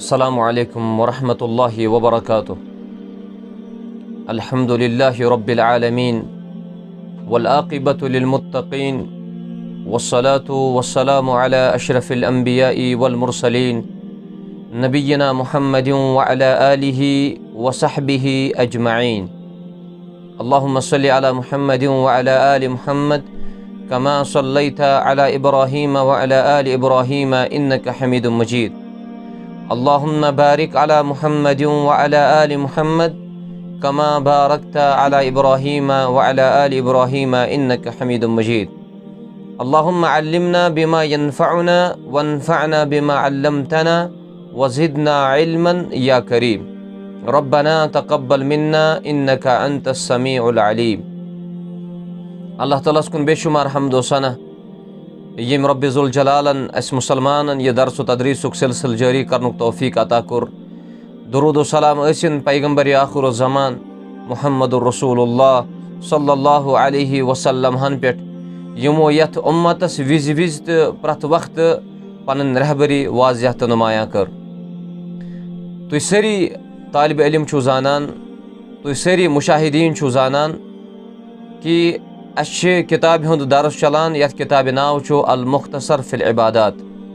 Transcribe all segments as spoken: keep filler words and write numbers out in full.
अस्सलामु अलैकुम वरहमतुल्लाहि वबरकातुह। अल्हम्दुलिल्लाहि रब्बिल आलमीन वल आक़िबतु लिल मुत्तक़ीन वस्सलातु वस्सलामु अला अशरफिल अंबियाइ वल मुरसलीन नबिय्यिना मुहम्मदिन व अला आलिहि व सहबिहि अजमईन। अल्लाहुम्मा सल्लि अला मुहम्मदिन व अला आलि मुहम्मद कमा सल्लैता अला इब्राहीम व अला आलि इब्राहीम इन्नका हमीदुम मजीद। अल्लाहुम्मा बारिक अला मुहम्मदिन व अला आलि मुहम्मद कमा बारकता अला इब्राहीम व अला आलि इब्राहीम इन्नका हमीदुम मजीद। अल्लाहुम्मा अल्लिमना बिमा यनफ़अुना वन्फ़अना बिमा अल्लमतना वज़िदना इल्मन या करीम। रब्बना तक़ब्बल मिन्ना इन्नका अंतस समीउल अलीम। अल्लाह ताला कुन बेशुमार हम्दो सना यम रब्बि ज़ुल जलालन अस मुसलमानन यह दर्स तदरीसुक सिलसिल जारी करनुक तौफीक अता कुर। दुरूद सलाम असिन पैगंबर आखिर ज़मान मुहम्मदुर रसूलुल्लाह सल्लल्लाहु अलैहि वसल्लम हन पेट यमो यथ उम्मतस विज विज तो प्रथ वक्त पन रहबरी वाज़ह तो नुमाया कर। तुम सारी तालिब इल्म छु जानन, तुम सारी मुशाहिदीन छु जानन कि अच्छे किताब हुंद दरस चलान यथ किताब नाव छु अल मुख्तसर फिल इबादात।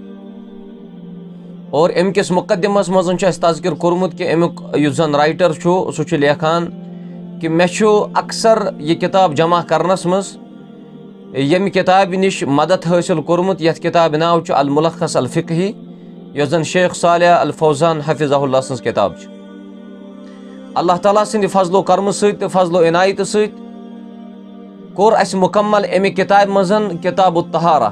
और अमिकस मुकदमस मजन छु तज़किर कोरमुत कि अमुक युस जन राइटर छु सु छु लेखान कि मे छु अक्सर यह किताब जमा करनस मज यम किताब निश मदद हासिल कोरमुत यथ किताब नाव छु अल मुलख्खस अल फ़िक़ही युस जन शेख सालिह अल फौज़ान हफिज़हुल्लाह सन्स किताब छु। अल्लाह ताला सिंद फजलो कर्म सत फजलो इनायत सत कोर अस मुकम्मल अमि किताब मजन किताब तहारा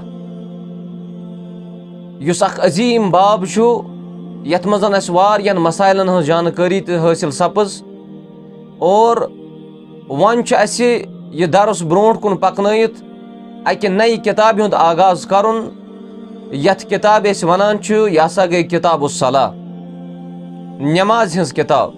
युस अख अजीम बाब छु यथ मजन अस वारियन मसाइलन हज जानकारी तो हासिल सपज। और वन छु अस यह दरस ब्रोट कुन पकनयित अकि नई किताब हुंद आगाज करुन यथ किताब अस वनान छु यह हसा गई किताब सला नमाज हज किताब।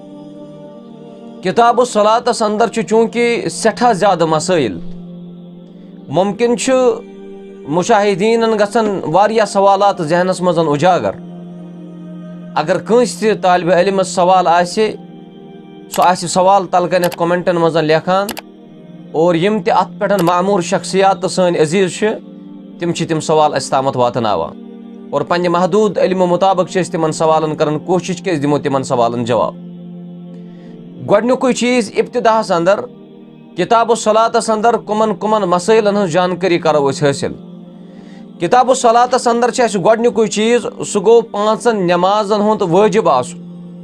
किताब सलातस अंदर छु चूँकि सठा ज़्यादा मसाइल मुमकिन छु मुशाहिदीन गसन वारिया सवालात जहनस मजन उजागर। अगर कंस ते तालिब इल्मस सवाल आसे सो आसे सवाल तलकन कमेंटन मजन लेखान और यम ते अत पेटन मामूर शख्सियात तो सन अजीज छु तिम छि तिम सवाल अस तामत वातनावान और पन्ने महदूद इल्म मुताबिक छि तिमन सवालन करन कोशिश के दिमो तिमन सवालन जवाब। गोडनुक चीज इब्तिदाहस अंदर किताब सलातस अंदर कुमन कुमन मसाइलन हज जानकारी करो अस हासिल। किताब सलातस अंदर छ अस गोडनुक चीज सु गो पांचन नमाजन हुंद वाजिब आसु।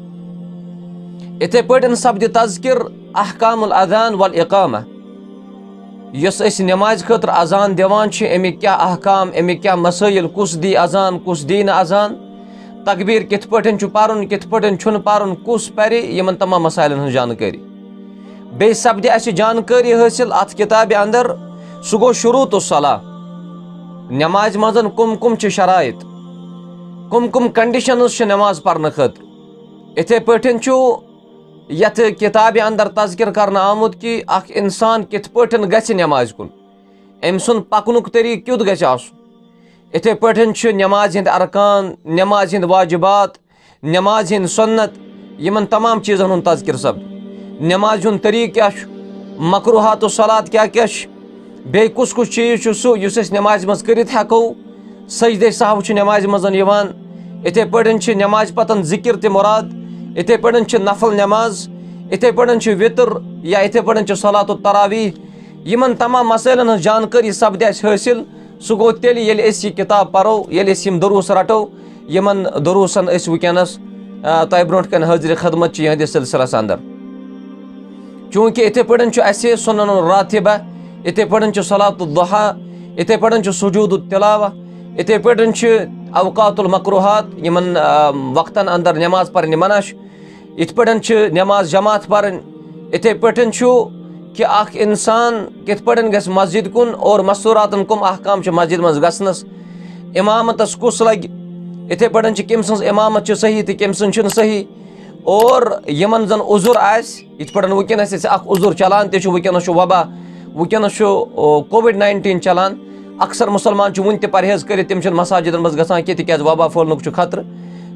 इथे पटन सब्द तज़किर अहकामुल अज़ान वल इकामा यस अस नमाज खतर अजान दिवान छ अमिक क्या अहकाम अमिक क्या मसाइल कुस दी अजान कुस दी न अजान तकबीर कित पटन छु पारुन कित पटन छुन पारुन कुस परे यमन तमाम मसाइलन हज जानकारी। बे सब्द अस जानकारी हासिल अत किताब अंदर सु गो शुरूत सला नमाज मजन कुम कुम च शराइत कुम कुम कंडीशनस छ नमाज पढ़ने खतर। इथे पटन छु यथ किताब अंदर तज़किर करना आमुद कि अख इंसान कित पटन गछ नमाज कुन अम सुन पकनुक तरीक क्युत गछ आसु। इथे पटन छु नमाज हिंद अरकान नमाज हिंद वाजिबात नमाज हिंद सुन्नत यमन तमाम चीज़न हुंद तज़किर सब नमाज हुंद तरीक क्या मकरूहात सलात क्या क्या बे कुस कुस चीज छु सु युस अस नमाज मज करित हेको सजदे सहव छु नमाज मजन यवान। इथे पटन छु नमाज पतन जिक्र ते मुराद इथे पटन छु नफल नमाज इथे पटन छु वितर या इथे पटन छु सलात तरावीह यमन तमाम मसैलन हज जानकारी सब्द अस हासिल सु गो तेली येल अस यह किताब परो येल अस यम दुरूस रटो यमन दुरूसन अस वुकनस तय ब्रोट कन हाजिर खदमत छि यहदि सिलसिलस अंदर। चूँकि इथे पटन छु अस सुनन रातिबा इथे पटन छु सलात दुहा इथे पटन छु सुजूद तिलावा इथे पटन छु अवकातुल मकरूहात यमन वक्तन अंदर नमाज पढ़ने मनाश इथ पटन छु नमाज जमात पढ़न इथे पटन छु कि अख इंसान कित पटन गस मस्जिद कुन और मस्तूरातन कुम अहकाम छु मस्जिद मज गसनस इमामतस कुस लग इथे पटन छु किम सन्स इमामत छु सही ते किम सन्स छु सही और यमन जन उजुर आस इथ पटन वुकनस अख उजुर चलान ते छु वुकनस छु वबा वुकनस छु कोविड नाइनटीन चलान अक्सर मुसलमान वन परहेज कर तम मसाजिदन मज गसान कि वबा फहलनुक खतर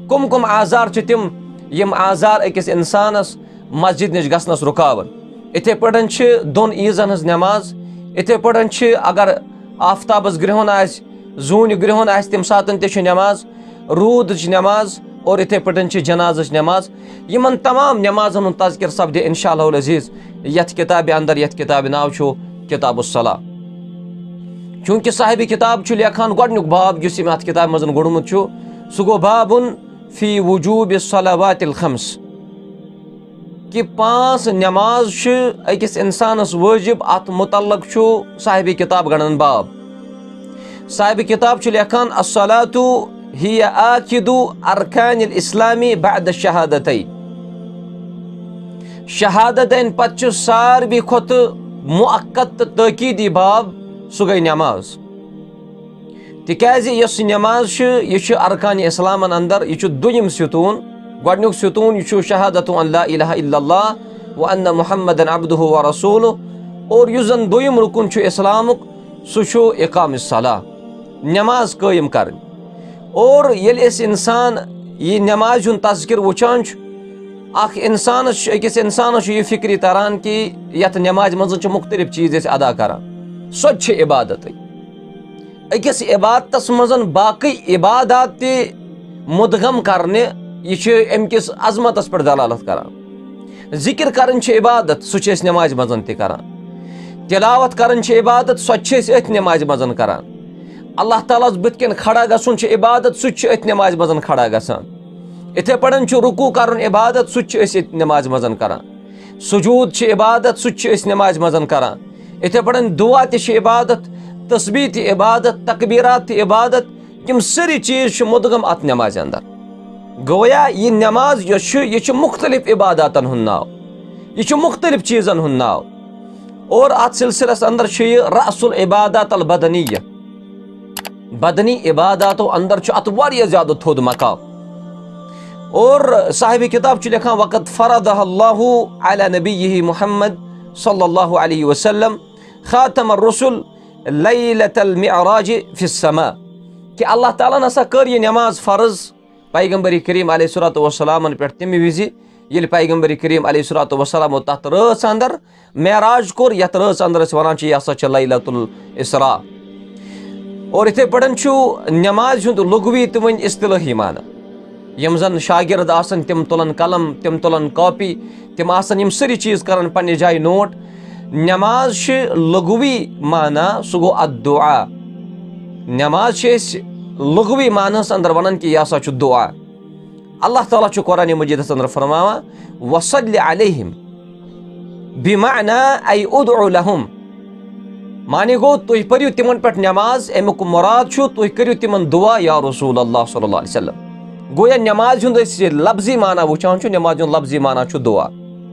कम कम आजार च तिम यम आजार अकिस इंसानस मस्जिद निश गसनस रुकावन। इथे पटन छ दोन ईजन हज नमाज, इथे पटन छ अगर आफ्ताबस ग्रहण आस जून ग्रहण आस तम सातन ते छ नमाज, रूद च नमाज और इथे पटन छ जनाज नमाज। यमन तमाम नमाजन हुंद तज़किर सपदे इंशाअल्लाह अज़ीज़ यथ किताब अंदर, यथ किताब नाव छो किताबुस सलाह। चूंकि साहिब किताब छु लेखान गोडनुक बाब युस यम अथ किताब मजन गोडमुत छु सु गो बाबुन फी वुजूब सलावातिल खम्स कि पांच नमाज छु अकिस इंसानस वाजिब, अत मुतल्लक छु साहिब किताब गणन बाब। साहिब किताब छु लेखान अस्सलातु हिया आकिदु अरकानिल इस्लामी बाद शहादतैन। शहादतैन पत छु सारवी खोत मुअक्कद तकीदी बाब सु गई नमाज। तिकाज यस नमाज छु यह छु अरकान इस्लामन अंदर यह छु दुयम सुतून। गोडनुक सुतून यह छु शहादतु अन ला इलाहा इल्लल्लाह व अन्न मुहम्मदन अब्दुहु व रसूलुहु। और युस जन दुयम रुकुन छु इस्लामुक सु छु इकामिस सलाह, नमाज कायम करन। और येल इस इंसान ये नमाज हुन तज़किर वुचान छु अख इंसान अकिस इंसान यह फिक्री तरान कि यथ नमाज मज छु मुख्तलिफ चीज अदा करान। सो इबादत अकिस इबादतस मजन बाकी इबादत ते मुदगम करने यह अमकिस अजमतस पर दलालत करान। जिक्र करन इबादत सो नमाज मजन ते करान, तिलावत करन इबादत सो अथ नमाज मजन करान। अल्लाह ताला बुत खड़ा गसन इबादत सो अथ नमाज मजन खड़ा गसान। इथे पड़न रुकू करन इबादत सो नमाज मजन करान। सुजूद इबादत सो नमाज मजन करान। इथे पड़न दुआ ते इबादत, तस्बीह ते इबादत, तकबीरात ते इबादत, यम सारी चीज मुदगम अत नमाज अंदर। गोया ये नमाज यह मुख्तलिफ इबादतन हुन नाव, यह मुख्तलिफ चीजन हुन नाव। और अत सिलसिलस अंदर रअसुल इबादत अल बदनिया, बदनी इबादतों अंदर अत वारिया ज्यादा थोद मकाम। और साहिब किताब च लिखा वक़द फ़रदह अल्लाहु अला नबिय्यिहि मुहम्मद सल्लल्लाहु अलैहि वसल्लम खातम ar-रुसुल लैलतल मिअराज फिस समा कि अल्लाह ताला नसा कर ये नमाज फर्ज पैगंबर करीम अलैहिस्सलातु वस्सलाम पे तमि विजि ये पैगंबर करीम अलैहिस्सलातु वस्सलाम तथ रात अंदर मेराज कोर यथ रात अंदर वनान यह हसा लैलतुल इसरा। और इथे पड़न नमाज हुंद लुगवी तो वन इस्तिलाही माना। यम जन शागिर्द आसन तिम तुलन कलम, तिम तुलन कॉपी, तिम आसन यम सारी चीज करन पन्ने जाय नोट। नमाज लुगवी माना सु गो अद्दुआ। नमाज लुगवी मानस अंदर वनन कि यह हसा दुआ। अल्लाह ताला कुरान मजीद अंदर फरमावा वसल्लि अलैहिम बिमाना ऐ उदउ लहुम। माने गो तुह परियो तिमन पे नमाज, अमुक मुराद तुह करियो तिमन दुआ या रसूल अल्लाह सल्लल्लाहु अलैहि वसल्लम। गोया नमाज हुंद लफ्जी माना वुचान छु, नमाज हुंद लफ्जी माना छु दुआ।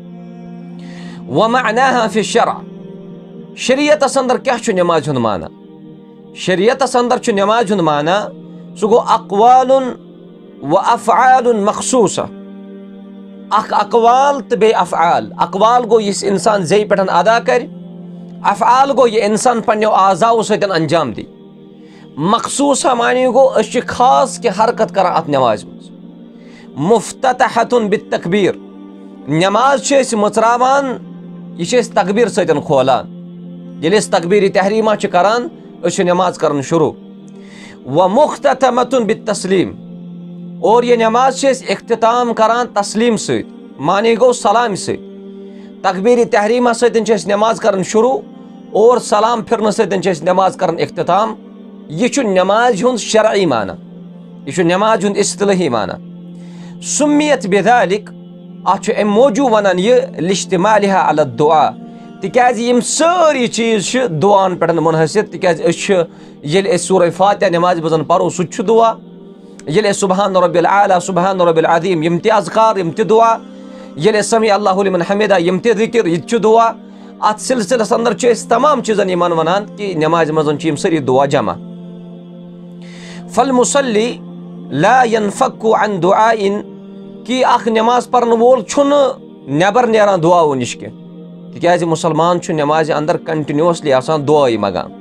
व मअनाहा फि शरअ, शरीयत अंदर क्या छु नमाज हुंद माना? शरीयत अंदर छु नमाज हुंद माना सु गो अक़वालुन व अफ़आलुन मख़सूसा। अख अक़वाल तो बे अफ़आल। अक़वाल गो इस इंसान ज़े पे अदा कर, अफ़आल गो ये इंसान पन्नो आज़ाओ सतन अंजाम दी। मखसूसा मानी गो अश खास के हरकत कर अत नमाज मज। मुफ्ततहतुन बित्तकबीर, नमाज मचरावान यह तकबीर सतन खोलान। ये तकबीर तहरीमा करान अश नमाज कर शुरू। व मुख्ततमतुन बित्तस्लीम, और ये नमाज इख्तिताम करान तस्लीम से, मानी गो सलाम से। तकबीर तहरीमा सतन नमाज कर शुरू और सलाम फिरन सतन नमाज कर इख्तिताम। यह नमाज हुंद शरई माना, यह नमाज हुंद इस्तिलाही माना। सुम्मियत बिदालिक अत मौजू वनान यह लिश्तिमालिहा अला दुआ, तिकाज यम सारी चीज दुआन पे मुनहसिर। तिकाज ये सूरह फातिहा नमाज मजन परो सह दुआ, ये सुबहान रब्बिल आला, सुबहान रब्बिल अज़ीम यम ते अज़कार यम ते दुआ, ये समी अल्लाहु लिमन हमिदा यम ते ज़िक्र यह दुआ। अत सिलसिलस अंदर तमाम चीजन यमन वनान कि नमाज मजन यम सारी दुआ जमा। फल मुसल्ली ला यनफक्कु अन दुआइन, कि अख नमाज पर्न वोल छुन नेबर नेरान दुआओ निश के, तिकाज मुसलमान छु नमाज अंदर कंटिन्यूसली आसान दुआई मगान।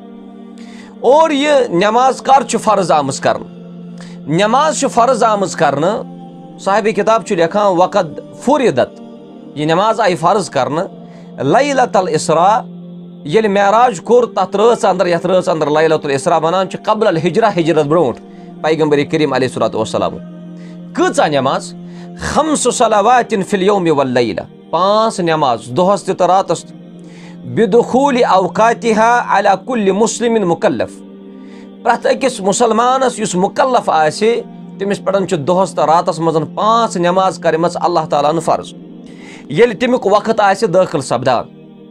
और यह नमाज कर छु फर्ज आमज करन, नमाज छु फर्ज आमज करन صاحب کتاب چھُ لیکھان وقد فُرِدت یہِ نٮ۪ماز آیہِ فرض کرنہٕ لیلۃ الاسرا ییٚلہِ معراج کوٚر تتھ رٲژ انٛدر یتھ رٲژ انٛدر لیلۃ الاسرا ونان چھِ قبل الحجرہ ہجرت برونٛٹھ پیغمبر کریم علیہ الصلوۃ والسلام کۭژاہ نٮ۪ماز خمس صلوات فی اليوم واللیلہ پانٛژھ نٮ۪ماز دۄہس تہِ تہٕ راتس تہِ بدخول اوقاتها علی کُلہِ مسلم مکلف پرٛٮ۪تھ أکِس مُسلمانس یُس مُکلف آسہِ تٔمِس پٮ۪ٹھ چھُ دۄہس تہٕ راتس منٛز پانٛژھ نٮ۪ماز کرِمژ اللہ تعالیٰ ہن فرض ییٚلہِ تمیُک وقت آسہِ دٲخل سپدان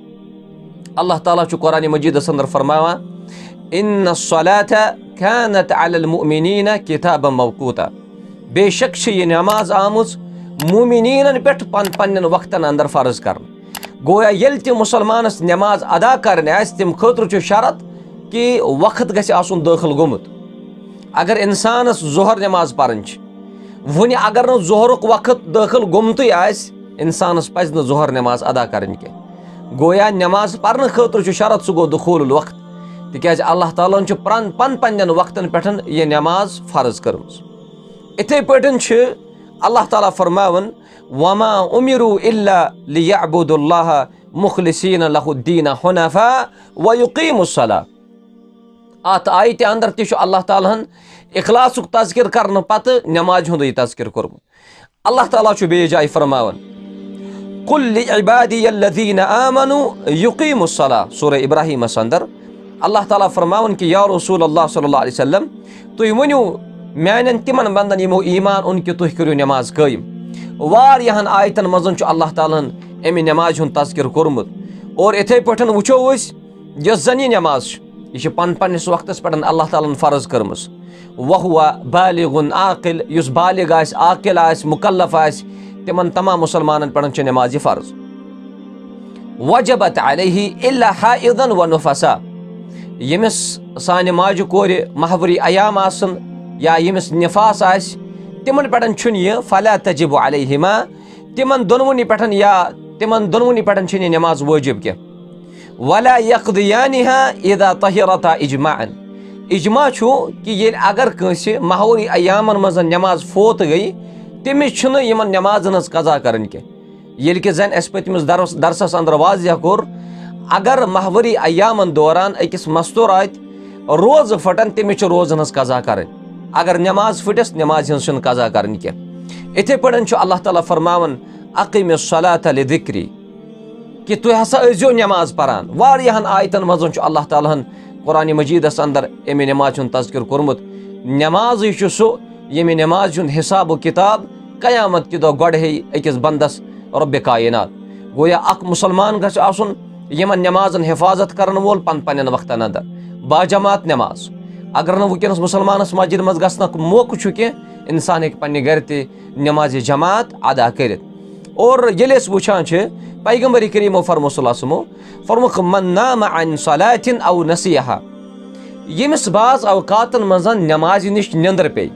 اللہ تعالیٰ چھُ قرآنِ مجیٖدس انٛدر فرماوان اِنَّ الصَّلَاةَ كَانَتْ عَلَى الْمُؤْمِنِينَ كِتابًا موقوٗتا بے شک چھِ یہِ نٮ۪ماز آمٕژ موٗمِنیٖنن پٮ۪ٹھ پن پننٮ۪ن وقتن انٛدر فرض کرنہٕ گویا ییٚلہِ تہِ مُسلمانس نٮ۪ماز ادا کرٕنۍ آسہِ تمہِ خٲطرٕ چھُ شرط کہِ وقت گژھِ آسُن دٲخل گوٚمُت اگر انسانس ظہر نٮ۪ماز پرٕنۍ چھِ وُنہِ اگر نہٕ ظہرُک وقت دٲخل گوٚمتُے آسہِ انسانس پزِ نہٕ ظہر نٮ۪ماز ادا کرٕنۍ کینٛہہ گویا نٮ۪ماز پرنہٕ خٲطرٕ چھُ شرط سُہ گوٚو دخوٗل الوقت تِکیازِ اللہ تعالیٰ ہن چھُ پرن پن پننٮ۪ن وقتن پٮ۪ٹھ یہِ نٮ۪ماز فرض کٔرمٕژ اِتھے پٲٹھۍ چھِ اللہ تعالیٰ فرماوان وما اُمِرو الا لیعبدوا اللہ مخلصین لہ الدین حنفاء ویقیموا الصلاۃ اتھ آیتہِ انٛدر تہِ چھُ اللہ تعالیٰ ہن اخلاصُک تذکر کرنہٕ پتہٕ نٮ۪مازِ ہُنٛدُے تذکر کوٚرمُت اللہ تعالیٰ چھُ بیٚیِس جایہِ فرماوان قل لعبادی الذین آمنوا یقیموا الصلاۃ سورہ ابراہیٖمس انٛدر اللہ تعالیٰ فرماوان کہِ یا رسول اللہ صلی اللہ علیہ وسلم تُہۍ ؤنِو میانٮ۪ن تِمن بنٛدن یِمو ایٖمان اوٚن کہِ تُہۍ کٔرِو نٮ۪ماز قٲیِم واریاہن آیتن منٛز چھُ اللہ تعالیٰ ہن امہِ نٮ۪مازِ ہُنٛد تذکر کوٚرمُت اور یِتھے پٲٹھۍ وٕچھو أسۍ یۄس زن یہِ نٮ۪ماز چھِ یہِ چھِ پن پننِس وقتس پٮ۪ٹھ اللہ تعالیٰ ہن فرض کٔرمٕژ وہو بالغ عاقل یُس بالغ آسہِ عاقل آسہِ مُکلف آسہِ تِمن تمام مُسلمانن پٮ۪ٹھ چھِ نٮ۪ماز یہِ فرض وجبت علیہ الا حائضا ونفسا ییٚمِس سانہِ ماجہِ کورِ محوری ایام آسن یا ییٚمِس نِفاس آسہِ تِمن پٮ۪ٹھ چھُنہٕ یہِ فلا تجب علیہما تِمن دۄنوٕنی پٮ۪ٹھ یا تِمن دۄنوٕنی پٮ۪ٹھ چھِنہٕ یہِ نٮ۪ماز وٲجب کینٛہہ ولا یقضیانها اذا طہرتا اجماعا اجماع چھُ کہِ ییٚلہِ اگر کٲنٛسہِ محوری ایامن منٛز نٮ۪ماز فوت گٔے تٔمِس چھُنہٕ یِمن نٮ۪مازن ہٕنٛز قضا کرٕنۍ کینٛہہ ییٚلہِ کہِ زن اَسہِ پٔتمِس درس درسس انٛدر واضح کوٚر اگر محوری ایامن دوران أکِس مستوٗراتہِ روزٕ پھٕٹن تٔمِس چھِ روزن ہٕنٛز قضا کرٕنۍ اگر نٮ۪ماز پھٕٹِس نٮ۪مازِ ہٕنٛز چھنہٕ قضا کرٕنۍ کینٛہہ اِتھے پٲٹھۍ چھُ اللہ تعالیٰ فرماوان اقیمِ الصلاۃ لذکری کہِ تُہۍ ہسا ٲسۍزیو نٮ۪ماز پران واریاہن آیتن منٛز چھُ اللہ تعالیٰ ہن قرآنِ مجیٖدس انٛدر اَمہِ نٮ۪مازِ ہُنٛد تذکر کوٚرمُت نٮ۪مازٕے چھُ سُہ ییٚمہِ نٮ۪مازِ ہُنٛد حساب و کِتاب قیامت کہِ دۄہ گۄڈٕ ہیٚیہِ أکِس بنٛدس رۄبِ کاینات گویا اکھ مُسلمان گژھِ آسُن یِمن نٮ۪مازن حفاظت کرن وول پن پننٮ۪ن وقتن انٛدر باجماعت نٮ۪ماز اگر نہٕ وٕنکیٚنس مُسلمانس مسجد منٛز گژھنُک موقعہٕ چھُ کینٛہہ انسان ہیٚکہِ پننہِ گرِ تہِ نٮ۪مازِ جماعت ادا کٔرِتھ اور ییٚلہِ أسۍ وٕچھان چھِ پیغمبر کریٖمو فرمو صلی اللہ وسلمو فرموُکھ من نام عن صلاتٍ او نسیہا ییٚمِس بعض اوقاتن منٛز نٮ۪مازِ نِش نیٚنٛدٕر پیٚیہِ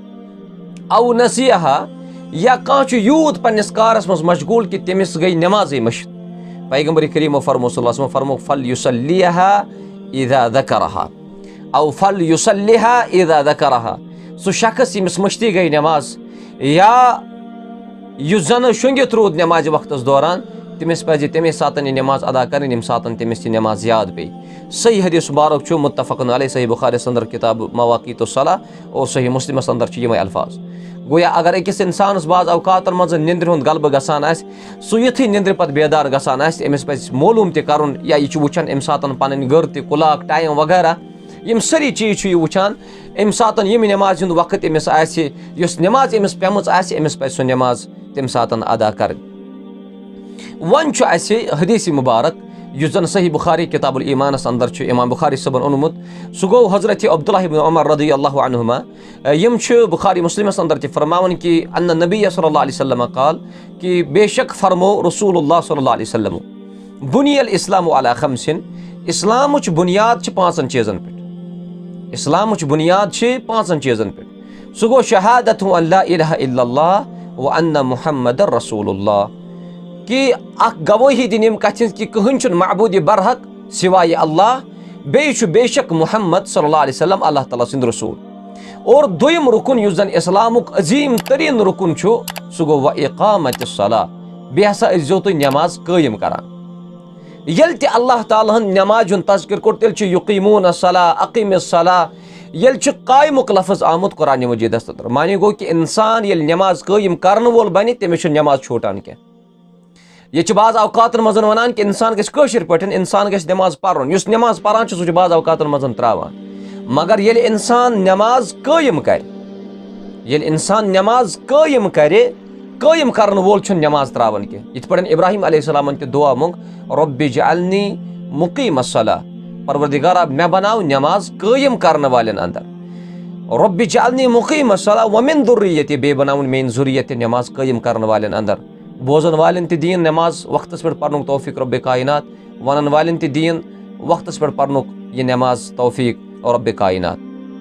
او نسیہا یا کانٛہہ چھُ یوٗت پننِس کارس منٛز مشغوٗل کہِ تٔمِس گٔے نٮ۪مازٕے مٔشِد پیغمبر کریٖمو فرمو صلی اللہ وسلمو فرموُکھ فل یُصلیہا اذا ذکرہا او فل یُصلیہا اذا ذکرہا سُہ شخص ییٚمِس مٔشتٕے گٔے نٮ۪ماز یا یُس زن شۄنٛگِتھ روٗد نٮ۪مازِ وقتس دوران تٔمِس پزِ تمے ساتہٕ یہِ نٮ۪ماز ادا کرٕنۍ ییٚمہِ ساتہٕ تٔمِس یہِ نٮ۪ماز یاد پیٚیہِ صحیح حدیٖث مُبارک چھُ مُتفقن علیہ صحیح بُخاریَس انٛدر کِتاب مواقیٖت الصلاۃ اور صحیح مُسلمس انٛدر چھِ یِمے الفاظ گویا اگر أکِس انسانس بعض اوقاتن منٛز نیٚنٛدرِ ہُنٛد غلبہٕ گژھان آسہِ سُہ یُتھُے نیٚنٛدرِ پتہٕ بیدار گژھان آسہِ أمِس پزِ معلوٗم تہِ کرُن یا یہِ چھُ وٕچھان اَمہِ ساتہٕ پنٕنۍ گٔر تہِ کُلاک ٹایم وغیرہ یِم سٲری چیٖز چھُ یہِ وٕچھان اَمہِ ساتہٕ ییٚمہِ نٮ۪مازِ ہُنٛد وقت أمِس آسہِ یۄس نٮ۪ماز أمِس پیٚمٕژ آسہِ أمِس پزِ سۄ نٮ۪ماز تمہِ ساتہٕ ادا کرٕنۍ وۄنۍ چھُ اَسہِ حدیٖث مُبارک یُس زن صحیح بُخاری کِتاب الایٖمانس انٛدر چھُ اِمام بُخاری صٲبن اوٚنمُت سُہ گوٚو حضرت عبداللہ ابن عمر رضی اللہ عنہما یِم چھِ بُخاری مُسلمس انٛدر تہِ فرماوان کہِ ان نبی صلی اللہ علیہ وسلم قال کہِ بے شک فرمو رسول اللہ صلی اللہ علیہ وسلم بُنی الاسلام علی خمسن اسلامٕچ بُنیاد چھِ پانٛژن چیٖزن پٮ۪ٹھ اسلامٕچ بُنیاد چھِ پانٛژن چیٖزن پٮ۪ٹھ سُہ گوٚو شہادت ان لا الہ الا اللہ و ان محمد رسول اللہ کہِ اکھ گوٲہی دِنۍ ییٚمہِ کتھِ ہِنٛز کہِ کٕہۭنۍ چھُنہٕ معبوٗدِ برحق سِوایہِ اللہ بیٚیہِ چھُ بے شک محمد صلی اللہ علیہ وسلم اللہ تعالیٰ سٕنٛدۍ رسوٗل اور دویم رکن یُس زن اسلامُک عظیٖم تریٖن رکن چھُ سُہ گوٚو وَإِقامَتِ الصَّلَاةِ بیٚیہِ ہسا ٲسۍزیو تُہۍ نٮ۪ماز قٲیِم کران ییٚلہِ تہِ اللہ تعالیٰ ہن نٮ۪مازِ ہُنٛد تذکر کوٚر تیٚلہِ چھُ یُقیٖموٗنَ الصَّلَاةَ اَقیٖمِ الصَّلَاةَ ییٚلہِ چھُ قایمُک لفظ آمُت قرآنِ مجیٖدس انٛدر معنی گوٚو کہِ اِنسان ییٚلہِ نٮ۪ماز قٲیِم کرنہٕ وول بنہِ تٔمِس چھُنہٕ نٮ۪ماز چھوٗٹان کینٛہہ ییٚتہِ چھِ بعض اوقاتن منٛز ونان کہِ اِنسان گژھِ کٲشِر پٲٹھۍ اِنسان گژھِ نٮ۪ماز پرُن یُس نٮ۪ماز پران چھُ سُہ چھُ بعض اوقاتن منٛز تراوان مگر ییٚلہِ اِنسان نٮ۪ماز قٲیِم کرِ ییٚلہِ اِنسان نٮ۪ماز قٲیِم کرِ قٲیِم کرن وول چھُنہٕ نٮ۪ماز تراوان کینٛہہ یِتھ پٲٹھۍ ابراہیم علیہ السلامن تہِ دعا موٚنگ رۄبِ اجعلنی مُقیٖم الصلاۃ پروردِگارا مےٚ بناو نٮ۪ماز قٲیِم کرنہٕ والٮ۪ن انٛدر رۄبِ اجعلنی مُقیٖم الصلاۃ ومن ذُرِّیَتی بیٚیہِ بناوُن میٲنۍ ذُریت تہِ نٮ۪ماز قٲیِم کرن والٮ۪ن انٛدر بوزن والٮ۪ن تہِ دِیِن نٮ۪ماز وقتس پٮ۪ٹھ پرنُک توفیٖق رۄبِ کاینات ونن والٮ۪ن تہِ دِیِن وقتس پٮ۪ٹھ پرنُک یہِ نٮ۪ماز توفیٖق رۄبِ کاینات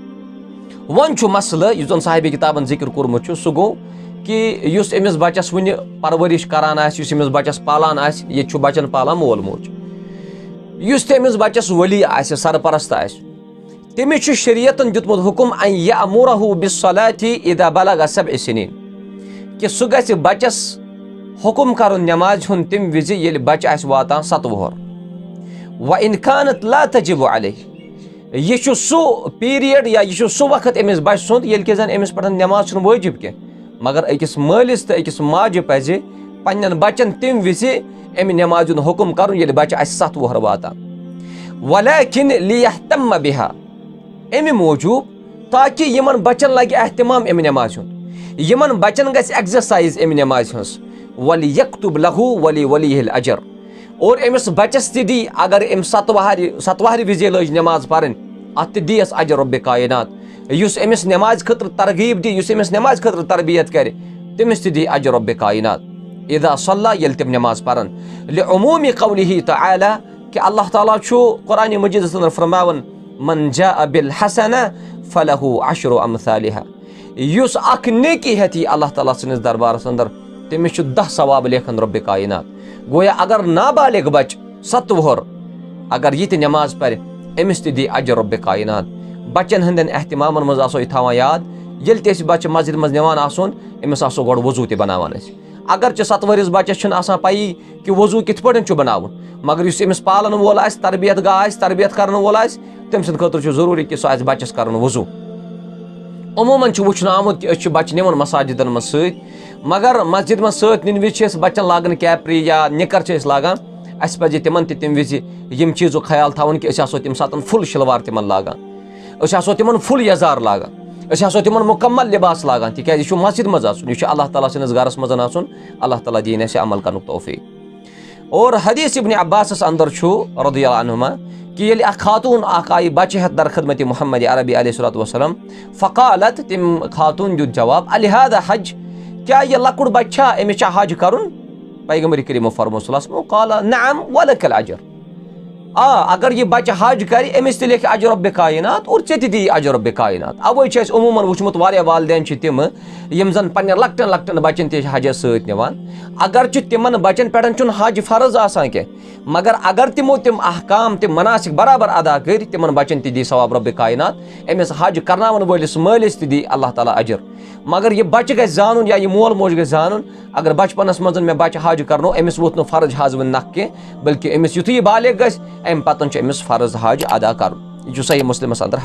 وۄنۍ چھُ مسلہٕ یُس زن صاحبِ کِتابن ذِکر کوٚرمُت چھُ سُہ گوٚو کہِ یُس أمِس بچس وُنہِ پرورِش کران آسہِ یُس أمِس بچس پالان آسہِ ییٚتہِ چھُ بچن پالان مول موج یُس تہِ أمِس بچس ؤلی آسہِ سرپرست آسہِ تٔمِس چھُ شریعتن دیُتمُت حُکم ان یأمُرہُ بِالصلاةِ اِذا بلغ سبع سنین کہِ سُہ گژھِ بچس حُکم کرُن نٮ۪مازِ ہُنٛد تمہِ وِزِ ییٚلہِ بچہِ آسہِ واتان ستہٕ وُہُر وَإِن كانت لا تجب علیہ یہِ چھُ سُہ پیٖریڈ یا یہِ چھُ سُہ وقت أمِس بچہِ سُنٛد ییٚلہِ کہِ زن أمِس پٮ۪ٹھ نٮ۪ماز چھُنہٕ وٲجِب کینٛہہ مگر أکِس مٲلِس تہٕ أکِس ماجہِ پزِ پننٮ۪ن بچن تمہِ وِزِ امہِ نٮ۪مازِ ہُنٛد حُکم کرُن ییٚلہِ بچہِ آسہِ ستھ وُہر واتان ولیکن لیہتم بِہا امہِ موٗجوٗب تاکہِ یِمن بچن لگہِ احتِمام امہِ نٮ۪مازِ ہُنٛد یِمن بچن گژھِ ایٚگزرسایز امہِ نٮ۪مازِ ہٕنٛز ولیکتُب لہوٗ ولی ولی الأجر اور أمِس بچس تہِ دی اگر أمۍ ستوہرِ ستوہرِ وِزے لٲج نٮ۪ماز پرٕنۍ اتھ تہِ دِیس اجر رۄبِ کاینات یُس أمِس نٮ۪مازِ خٲطرٕ ترغیٖب دی یُس أمِس نٮ۪مازِ خٲطرٕ تربیت کرِ تٔمِس تہِ دی اجر رۄبِ کاینات اذا صلى ییٚلہِ تِم نٮ۪ماز پرن لعموٗمِ قوله تعالى کہِ اللہ تعالیٰ چھُ قرآنِ مجیٖدس انٛدر فرماوان من جاء بالحسنة فله عشر امثالها یُس اکھ نیکی ہٮ۪تھ یی اللہ تعالیٰ سٕنٛدِس دربارس انٛدر تٔمِس چھُ دہ ثواب لیکھان رۄبِ کاینات گویا اگر نابالغ بچہِ ستہٕ وُہر اگر یہِ تہِ نٮ۪ماز پرِ أمِس تہِ دی اجر رۄبِ کاینات بچن ہٕنٛدٮ۪ن احتِمامن منٛز آسو یہِ تھاوان یاد ییٚلہِ تہِ أسۍ بچہِ مسجد منٛز نِوان آسون أمِس آسو گۄڈٕ وضوٗ تہِ بناوان أسۍ اگرچہِ ستہٕ ؤرِس بچس چھُنہٕ آسان پیی کہِ وضوٗ کِتھ پٲٹھۍ چھُ بناوُن مگر یُس أمِس پالن وول آسہِ تربیت گاہ آسہِ تربیت کرن وول آسہِ تٔمۍ سٕنٛدِ خٲطرٕ چھُ ضروٗری کہِ سُہ آسہِ بچس کرُن وضوٗ عموٗمن چھُ وٕچھنہٕ آمُت کہِ أسۍ چھِ بچہِ نِوان مساجدن منٛز سۭتۍ مگر مسجد منٛز سۭتۍ نِنہٕ وِزِ چھِ أسۍ بچن لاگان کیپری یا نِکر چھِ أسۍ لاگان اَسہِ پزِ تِمن تہِ تمہِ وِزِ یِم چیٖزُک خیال تھاوُن کہِ أسۍ آسو تمہِ ساتہٕ فُل شلوار تِمن لاگان أسۍ آسو تِمن فُل یزار لاگان أسۍ آسو تِمن مُکمل لِباس لاگان تِکیازِ یہِ چھُ مسجد منٛز آسُن یہِ چھُ اللہ تعالیٰ سٕنٛدِس گرس منٛز آسُن اللہ تعالیٰ دِیِن اَسہِ عمل کرنُک توفیٖق اور حدیث ابنِ عباسس انٛدر چھُ رضی اللہ عنہما کہِ ییٚلہِ اکھ خاتوٗن اکھ آیہِ بچہِ ہٮ۪تھ در خدمتِ محمد عربی علیہ الصلوۃ والسلام فقالت تٔمۍ خاتوٗن دیُت جواب الحاظ حج کیاہ یہِ لۄکُٹ بچہِ چھا أمِس چھا حج کرُن پیغمبر کریٖمو فرموو صلی اللہ علیہ وسلم قال نعم ولک الاجر آ اگر یہِ بچہِ حج کرِ أمِس تہِ لیکھِ اجر رۄبِ کاینات اور ژےٚ تہِ دِیی اجر رۄبِ کاینات اوے چھِ اَسہِ عموٗمن وٕچھمُت واریاہ والدین چھِ تِم یِم زن پننٮ۪ن لۄکٹٮ۪ن لۄکٹٮ۪ن بچن تہِ چھِ حجس سۭتۍ نِوان اگرچہِ تِمن بچن پٮ۪ٹھ چھُنہٕ حج فرض آسان کینٛہہ مگر اگر تِمو تِم احکام تِم مناسِک برابر ادا کٔرۍ تِمن بچن تہِ دی ثواب رۄبِ کاینات أمِس حج کرناون وٲلِس مٲلِس تہِ دی اللہ تعالیٰ اجر مگر یہِ بچہِ گژھِ زانُن یا یہِ مول موج گژھِ زانُن اگر بچپنس منٛز مےٚ بچہِ حج کرنو أمِس ووت نہٕ فرض حج وۄنۍ نکھ کینٛہہ بٔلکہِ أمِس یِتھُے یہِ بالغ گژھِ امہِ پتہٕ چھُ أمِس فرض حج ادا کرُن یہِ چھُ صحیح مُسلمس انٛدر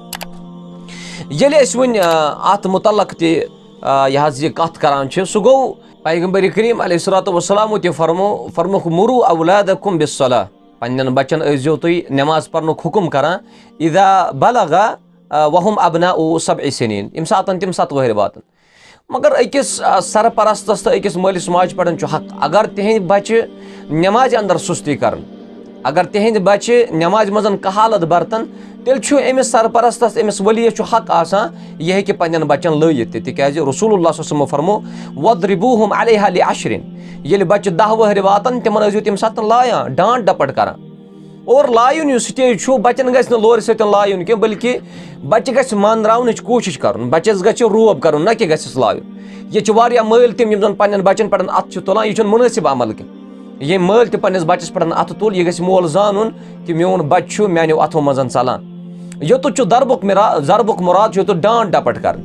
حدیث ییٚلہِ أسۍ وۄنۍ اتھ مُتعلق تہِ یہِ حظ یہِ کتھ کران چھِ سُہ گوٚو پیغمبر کریٖم علیہ الصلوۃ والسلامو تہِ فرموو فرمووُکھ مُروٗ اولادکُم بالصلاۃ پننٮ۪ن بچن ٲسۍزیو تُہۍ نٮ۪ماز پرنُک حُکم کران اذا بلغ وہم ابناء سبع سنین ییٚمہِ ساتہٕ تِم ستہٕ وٕہٕرۍ واتن مگر أکِس سرپرستس تہٕ أکِس مٲلِس ماجہِ پٮ۪ٹھ چھُ حق اگر تِہنٛدۍ بچہِ نٮ۪مازِ انٛدر سُستی کرن اگر تِہنٛدۍ بچہِ نٮ۪مازِ منٛز کہالت برتن تیٚلہِ چھُ أمِس سرپرستس أمِس ؤلیَس چھُ حق آسان یہِ ہیٚکہِ پننٮ۪ن بچن لٲیِتھ تہِ تِکیازِ رسول اللہ صلی اللہ علیہ وسلمو فرموو وضربوٗہُم علیہا لعشرٍ ییٚلہِ بچہِ دہ وٕہٕرۍ واتن تِمن ٲسۍزیو تمہِ ساتہٕ لایان ڈانٹ ڈپٹ کران اور لایُن یُس سٹیج چھُ بچن گژھِ نہٕ لورِ سۭتۍ لایُن کینٛہہ بٔلکہِ بچہِ گژھِ مانراونٕچ کوٗشش کرُن بچس گژھِ روب کرُن نہ کہِ گژھٮ۪س لایُن ییٚتہِ چھِ واریاہ مٲلۍ تِم یِم زن پننٮ۪ن بچن پٮ۪ٹھ اتھٕ چھِ تُلان یہِ چھُنہٕ مُنٲسِب عمل کینٛہہ ییٚمۍ مٲلۍ تہِ پننِس بچس پٮ۪ٹھ اتھٕ تُل یہِ گژھِ مول زانُن کہِ میون بچہِ چھُ میانیو اتھو منٛز ژلان योतुत दरबुक जरबुक मुराद योतुत डांट डपट कर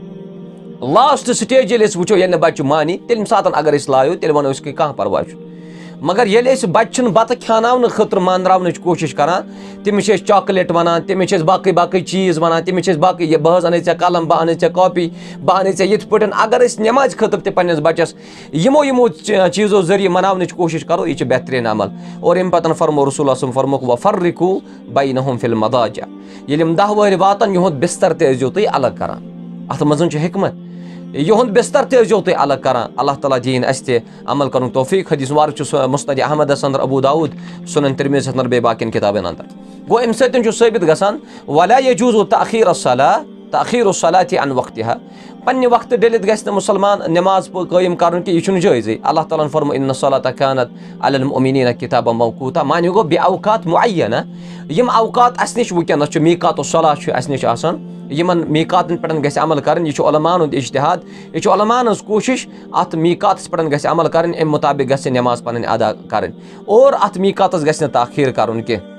लास्ट स्टेज ये वो ये बच्चे मानी तेल सात अगर लायो तेल वो कह परवाह मगर ये बच्चन बत खान खतर मानरावन कोशिश करान तमिस चॉकलेट वनान तमिस बाकी बाकी चीज़ वनान तमिस बाकी ये बह अन ऐ कलम बह अन ऐ कॉपी बह अन ऐ ये अगर नमाज खतर तस बच्चस यमो यमो चीज़ों जरिए मनावन कोशिश करो यह बेहतरीन अमल और अम पतन फरमो रसूल फरमोक वफर्रिकू बैनहुम फिल मदाजिअ ये दह वहर वातान युहद बिस्तर तजो तुम अलग करान अत मज हिकमत युहद बिस्तर तजो तुम अलग करान अल्लाह ताला दीन अस अमल कर तौफीक हदीस वार मुस्नद अहमद अंदर अबू दाऊद सुनन तिरमिज़ी अंदर बे बाकिन किताबन अंदर गो अम सत साबित गसान वला यजूज़ु तअखीर अस्सला तअखीर अस्सलाति अन वक्तिहा पन्ने वक्त डलित गस मुसलमान नमाज कायम कर कि यह जायज़ अल्लाह ताला फरमो इन्न अस्सलाता कानत अलल मुमिनीना किताबन मौकूता माने गो बे औकात मुअय्यना यम औकात अस निश वुनस मीकात अस्सलाह अस निश आसान यमन मीकातन पे गस अमल कर यह उलमान इज्तिहाद यह उलमान कोशिश अत मीकातस पे गस अमल कर अम मुताबिक गस नमाज पन अदा कर और अत मीकातस गस ताखीर कर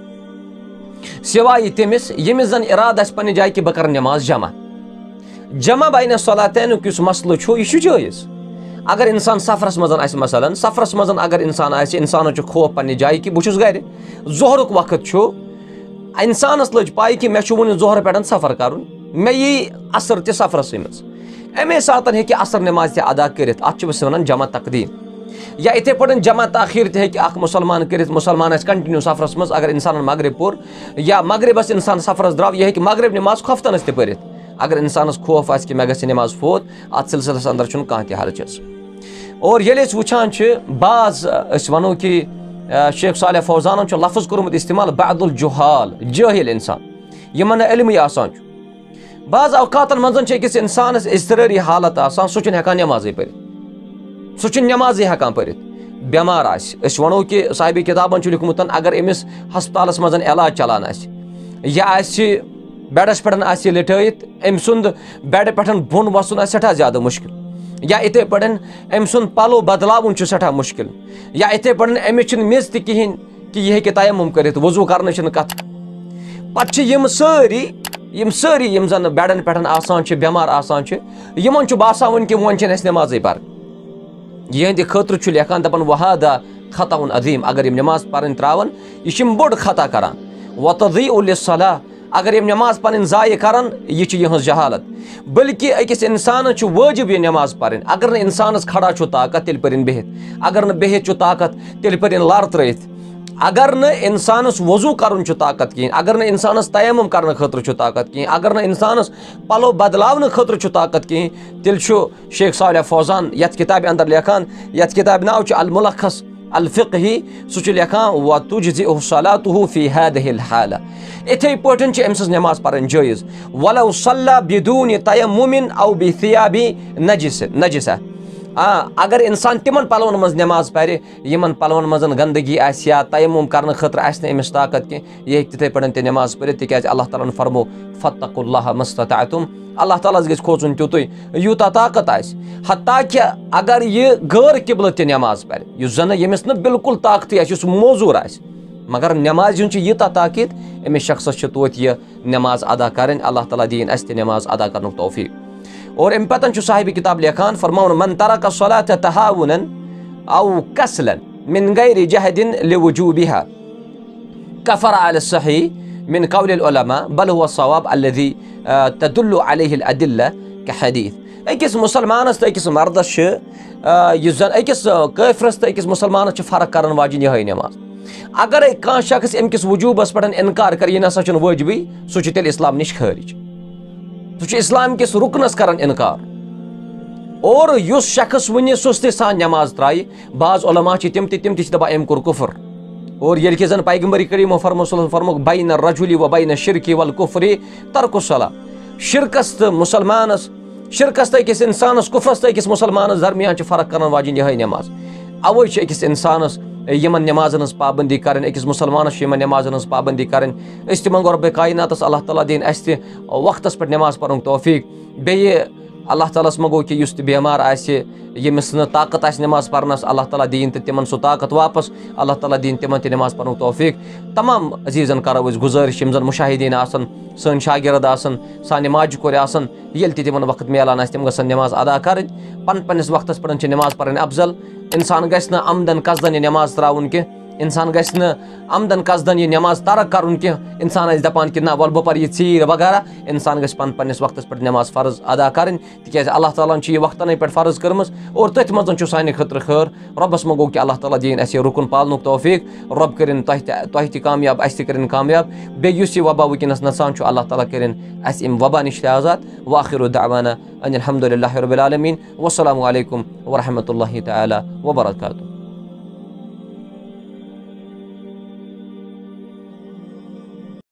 सिवाय तमिस यमिस जन इराद पन्ने जाय कि बह कर नमाज जमा जमा बैन सलातैन मसल यह जायज़ अगर इंसान सफरस मज मसलन सफरस मज अगर इंसान इंसान खौफ पन्ने जाय कि बहुत गर जोहरुक वक्त इंसानस लज पाई कि मे वो जोहर पे सफर कर मे यी असर त सफरस मज अमे सात हे असर नमाज त अदा कर वन जमा तकदीम या इथे पे जमा ताखीर तक मुसलमान कर मुसलमान कंटिन्यू सफरस मज अगर इंसान मगरिब पोर या मगरिबस इंसान सफरस द्राव यह मगरिब नमाज खफ्तनस त पर अगर इंसानस खौफ आ कि मे गस नमाज फोत अत सिलसिलस अंदर कह त हर्ज और ये वुचान बाज वनो कि शेख साले फौजान लफ्ज कोर्मुत इस्तेमाल बअदुल जुहाल जाहिल इंसान यमन इल्म आसान बाज औकातन मज अकिस इंसानस इज़तरारी हालत आसान सह हेकान नमाजे पर सह नमाजे हेकान पर बेमार आस वनो कि साहिब किताबन लिखमुत अगर अमिस हस्पतालस मज इलाज चलान या बेडस पे लटत अम सुंद बेड पे बोन वसन सठा ज्यादा मुश्किल या इथे पे अम सुंद पलो बदलावन सठा मुश्किल या इथे पे अमिस मिज तहन कि यह हे तयम्मुम कर वजू कर कत पे यम सारी यम सारी यम जन बेडन पे आसान बेमार आसान यमन बासान वन कि वन नमाजे पर यहंद खतर लेखान दपान वहादा खताउन अजीम अगर यम नमाज पर त्रावन यह बोड़ खता करान वतज़ीउ सलाह अगर यम नमाज पन ज़ाय करान यह यह जहालत बल्कि अकिस इंसान वाजिब यह नमाज पर अगर न इंसानस खड़ा ताकत तेल पर बिहित अगर न बिहित ताकत तेल पर लर त्रित अगर न इंसानस वजू कर ताकत कहें अगर न इंसानस तयम्मुम कर खतर ताकत कहें अगर न इंसानस पलो बदलावन खतर ताकत कहें तेल शेख साले फौजान यथ किताब अंदर लेखान यथ किताब नाव अल मुलखस अल फिक़ही सह लेखान व तुजज़िउ सलातुहु फी हादिहिल हाला इथे पे अम नमाज पर जायज़ वलौ सल्ला बिदून तयम्मुमिन औ बिथियाबि नजिस नजिसा आ अगर इंसान तिमन पलवन मज नमाज पर यमन पलवन मज गंदगी आस या तयम्मुम कर खतर अमिस ताकत कह यह तिथे पे ते नमाज पर तिक अल्लाह ताला फरमो फत्तकुल्लाह मस्तताअतुम अल्लाह ताला गि खोचुन तुत यूता ताकत आस हत्ता कि अगर यह गैर किबल त नमाज पर जन यमिस न बिल्कुल ताकत आस मौजूर आस मगर नमाज यह ताकीद अमिस शख्स तोत यह नमाज अदा कर अल्लाह ताला दीन अस नमाज अदा कर तौफीक और अम पतन साहिब किताब लेखान फरमाउन मन तरक सलात तहावुनन औ कसलन मिन गैर जहदिन लिवुजूबिहा कफर अल सही मिन कौल अल उलमा बल हुवा सवाब अल्लज़ी तदुल्लु अलैहि अल अदिल्ला कहदीस अकिस मुसलमानस अकिस मर्दस जन अकिस काफिरस अकिस मुसलमानस फर्क करन वाजिन यह नमाज अगर कह शख्स अमकिस वजूबस पे इनकार कर यह नसा वाजिबी सह तेल इस्लाम निश खारिज सह इस्लाम किस रुकनस कर इनकार और युस शख्स वन सुस्ती सान नमाज त्राय बाज उलमा तिम तिम दपा अम कोर कुफर और ये जन पैगम्बर करीम फरमो फरमो बैन रजुली व बैन शिरकी वल कुफरी तर्कुस्सला शिरकस तो मुसलमानस शिरकस तो अकिस इंसानस कुफरस तो अकिस मुसलमानस दरमियान फर्क कर वाजिन यह नमाज अवे अकिस इंसानस यमन नमाजन पाबंदी कर अकिस मुसलमानस यमन नमाजन पाबंदी कर मंगो रब कायनातस अल्लाह ताला दिन अस वक्तस पे नमाज पर तौफीक बे اللہ تعالیٰ ہس منگو کہ یُس تہِ بٮ۪مار آسہِ ییٚمِس نہٕ طاقت آسہِ نٮ۪ماز پرنس اللہ تعالیٰ دِیِن تہٕ تِمن سُہ طاقت واپس اللہ تعالیٰ دِیِن تِمن تہِ نٮ۪ماز پرنُک توفیٖق تمام عزیٖزن کرو أسۍ گُزٲرِش یِم زن مُشاہدیٖن آسن سٲنۍ شاگرد آسن سانہِ ماجہِ کورِ آسن ییٚلہِ تہِ تِمن وقت میلان آسہِ تِم گژھن نٮ۪ماز ادا کرٕنۍ پنٕنۍ پننِس وقتس پٮ۪ٹھ چھِ نٮ۪ماز پرٕنۍ افضل انسان گژھِ نہٕ عمدن قصدن یہِ نٮ۪ماز تراوُن کینٛہہ انسان گژھِ نہٕ عمدن قصدن یہِ نٮ۪ماز ترک کرُن کینٛہہ انسان آسہِ دپان کہِ نہ وَلہٕ بہٕ پرٕ یہِ ژیٖرۍ وغیرہ انسان گژھِ پنٕنۍ پننِس وقتس پٮ۪ٹھ نٮ۪ماز فرض ادا کرٕنۍ تِکیازِ اللہ تعالیٰ ہن چھِ یہِ وقتنٕے پٮ۪ٹھ فرض کٔرمٕژ اور تٔتھۍ منٛز چھُ سانہِ خٲطرٕ خٲر رۄبس منگو کہِ اللہ تعالیٰ دِیِن اَسہِ یہِ رُکُن پالنُک توفیٖق رۄب کٔرِنۍ تۄہہِ تہِ تۄہہِ تہِ کامیاب اَسہِ تہِ کٔرِنۍ کامیاب بیٚیہِ یُس یہِ وبا وٕنکیٚنس نژان چھُ اللہ تعالیٰ کٔرِنۍ اَسہِ اَمہِ وبا نِش تہِ آزاد وآخِرُ دعوانا ان الحمدُ للہ رب العالمیٖن والسلامُ علیکُم ورحمتہ اللہ تعالیٰ وبرکاتہ